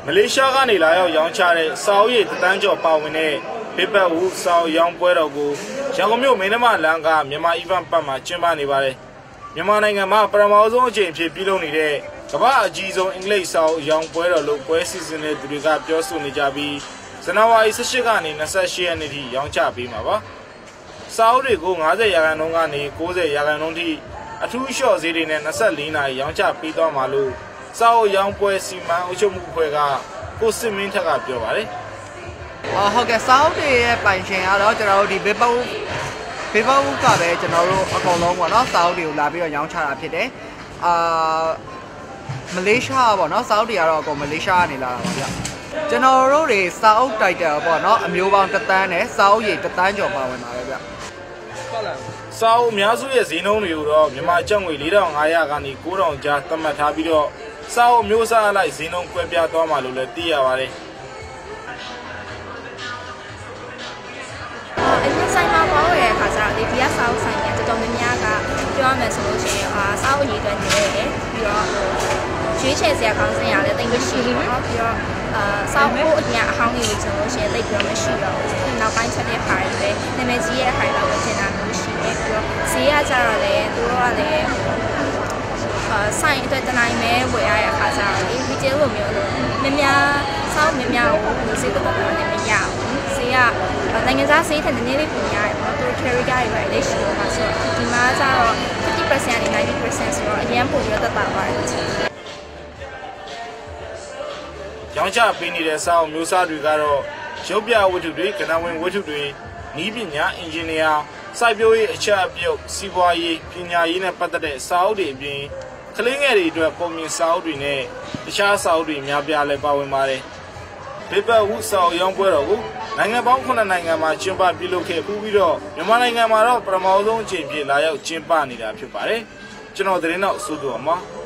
မလေးရှားကနေလာရောက်ရောင်းချတဲ့စာအုပ်ရည်တန်းကျော်ပါဝင်တဲ့ဘေးပတ်ဦးစာအုပ်ရောင်းပွဲတော်ကိုရန်ကုန်မြို့မင်းနှမလမ်းကမြန်မာအီဗန်ပတ်မှာကျင်းပနေပါတယ်မြန်မာနိုင်ငံမှာပထမဆုံးအကြိမ်ဖြစ်ပြုလုပ်နေတဲ့ကမ္ဘာအကြီးဆုံးအင်္ဂလိပ်စာအုပ်ရောင်းပွဲတော်လို့ပွဲစီစဉ်တဲ့သူတွေကပြောဆိုနေကြပြီးဇန်နဝါရီ18ကနေ28ရက်နေ့ထိရောင်းချပေးမှာပါစာအုပ်တွေကို90%ကနေ90%ထိအထူးလျှော့ဈေးတွေနဲ့24နာရီရောင်းချပေးသွားမှာလို့စာအုပ်ရောင်းပွဲစီမံအုပ်ချုပ်မှုအဖွဲ့ကကိုစစ်မင်းထက်ကပြောပါတယ်ဟုတ်ကဲ့စာအုပ်တွေရဲ့ပိုင်ရှင်ကတော့ကျွန်တော်တို့ဒီဘေးပတ်ဦးကပဲကျွန်တော်တို့အကုန်လုံးပေါ့နော်စာအုပ်တွေကိုလာပြီးတော့ရောင်းချတာဖြစ်တယ်မလေးရှားပေါ့နော်စာအုပ်တွေကတော့အကုန်မလေးရှားကနေလာတာပါဗျကျွန်တော်တို့တွေစာအုပ် title ပေါ့နော်အမျိုးပေါင်း1 သန်းနဲ့စာအုပ်ရည်1 သန်းကျော်ပါဝင်ပါပဲဗျစာအုပ်အများစုရဲ့ဈေးနှုန်းတွေကိုတော့မြန်မာကျပ်ငွေ4500ကနေ9000ကျားသတ်မှတ်ထားပြီးတော့စာအုပ်မျိုးစားအလိုက်ဈေးနှုန်းကွဲပြားသွားမှာလို့လည်းသိရပါတယ်အရင်ဆိုင်မှာပေါ်ရတဲ့အခါကျတော့ဒီကစာအုပ်ဆိုင်ကတော်တော်များများကပြောရမယ်ဆိုလို့ရှိရင်စာအုပ်ရည်တွက်နေတယ်ပြီးတော့ရွေးချယ်စရာကောင်းစရာလည်းတိတ်မရှိဘူးเนาะပြီးတော့စာအုပ်အရင်အဟောင်းကြီးဆိုလို့ရှိရင်တိတ်ပြီးတော့မရှိတော့ဘူးနောက်ပိုင်းချက်တဲ့ခါတွေလည်းနာမည်ကြီးရဲ့ခါလောက်ပဲတင်တာမျိုးရှိတယ်ပြီးတော့ဈေးကကြတော့လည်းသူတို့ကလည်းဆိုင်အတွက်တနိုင်ပဲဝယ်ရတဲ့အခါကျတော့ဒီ retail လိုမျိုးလို့များစာအုပ်များကိုဈေးတော်တော်လည်းမရဘူးဈေးကနိုင်ငံသားဈေးထက်နည်းနည်းလေးပိုများတယ်ပေါ့သူ carry ကြရပဲလေရှိတော့မှာဆိုတော့ဒီမှာကျတော့ 50% နဲ့ 90% ဆိုတော့အရင်ပိုပြီးတော့တက်တာပါတယ်ရောင်းချပေးနေတဲ့စာအုပ်မျိုးစားတွေကတော့ရုပ်ပြဝတ္ထုတွေကဏ္ဍဝင်ဝတ္ထုတွေနည်းပညာအင်ဂျင်နီယာစိုက်ပျိုးရေးအချက်အပြုတ်စီးပွားရေးပညာရေးနဲ့ပတ်သက်တဲ့စာအုပ်တွေအပြင်ကလေးငယ်တွေအတွက်ပုံမြင်စာအုပ်တွေနဲ့တခြားစာအုပ်တွေများပြားလည်းပါဝင်ပါတယ်ဘေးပတ်ဦးစာအုပ်ရောင်းပွဲတော်ကိုနိုင်ငံပေါင်း9နိုင်ငံမှာကျင်းပပြုလုပ်ခဲ့ပြီးတော့မြန်မာနိုင်ငံမှာတော့ပထမဆုံးအကြိမ်ဖြစ်လာရောက်ကျင်းပနေတာဖြစ်ပါတယ်ကျွန်တော်သတင်းတော့အစိုးရမှာ